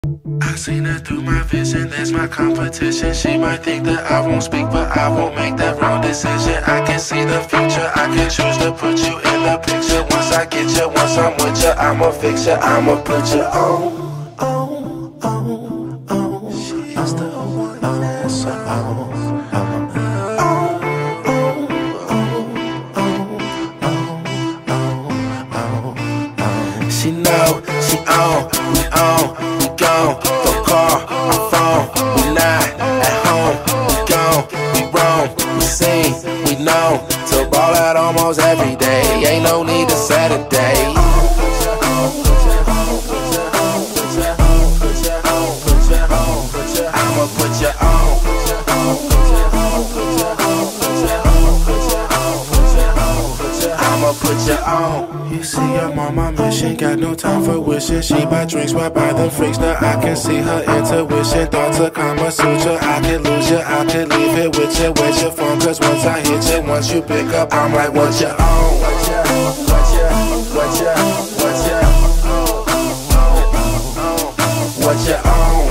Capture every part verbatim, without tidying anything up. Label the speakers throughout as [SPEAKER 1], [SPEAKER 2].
[SPEAKER 1] I seen her through my vision, that's my competition. She might think that I won't speak, but I won't make that wrong decision. I can see the future, I can choose to put you in the picture. Once I get you, once I'm with you, I'ma fix you, I'ma put you on, on, on, on. She's the one that's on. She know, she on, we on, we gone. Don't call my phone, we not at home. We gone, we wrong, we seen, we know. To ball out almost every day, ain't no need to Saturday. I'ma put you on. I'ma put you on. You see, I'm on my mission, got no time for wishing. She buy drinks, why buy them freaks? Now I can see her intuition. Thoughts of Kama Sutra, I could lose you, I could leave it with you. Where's your phone? Cause once I hit you, once you pick up, I'm like, what you on? What you, what you, what you, what you, what you on?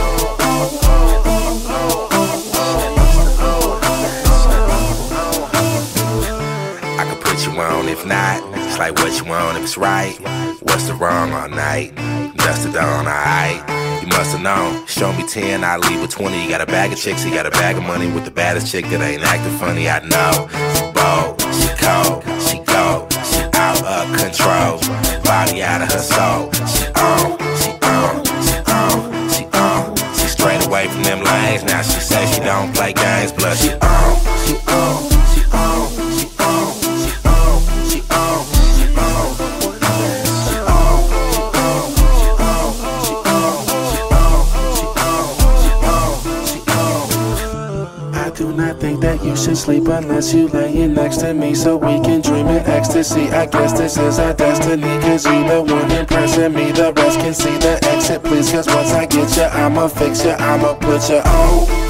[SPEAKER 1] I could put you on, if not, it's like what you want, if it's right. What's the wrong all night? Dust it on, alright. You must have known. Show me ten, I leave with twenty. You got a bag of chicks, you got a bag of money with the baddest chick that ain't acting funny. I know. She bold, she cold, she go, she out of control. Body out of her soul. She on, she on, she on, she on. She straight away from them lanes. Now she say she don't play games, but she on, she on, she on, she on. I do not think that you should sleep unless you laying next to me, so we can dream in ecstasy. I guess this is our destiny, cause you the one impressing me. The rest can see the exit, please, cause once I get you, I'ma fix you, I'ma put you on.